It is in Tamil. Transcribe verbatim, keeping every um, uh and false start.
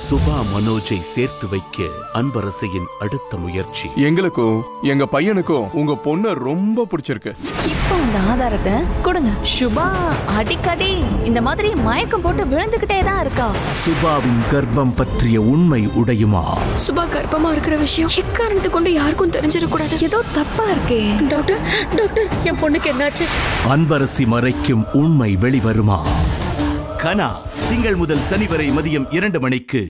சுபா மனோஜை சேர்த்து வைக்க அன்பரசையின் அடுத்த முயற்சி. எங்களுக்கும் எங்க பையனுக்கும் உங்க பொண்ணு ரொம்ப பிடிச்சிருக்கு. இப்போ அந்த ஆதாரத்தை கொடுங்க. சுபா அடிக்கடி இந்த மாதிரி மயக்கம் போட்டு விழுந்துகிட்டே தான் இருக்கா. சுபாவின் கர்ப்பம் பற்றிய உண்மை உடையுமா? சுபா கர்ப்பமா இருக்கிற விஷயம் எக்காரணத்தை கொண்டு யாருக்கும் தெரிஞ்சிடக்கூடாது. ஏதோ தப்பா இருக்கே. டாக்டர் டாக்டர் என் பொண்ணுக்கு என்னாச்சு? அன்பரசி மறைக்கும் உண்மை வெளிவருமா? கனா திங்கள் முதல் சனி வரை மதியம் இரண்டு மணிக்கு.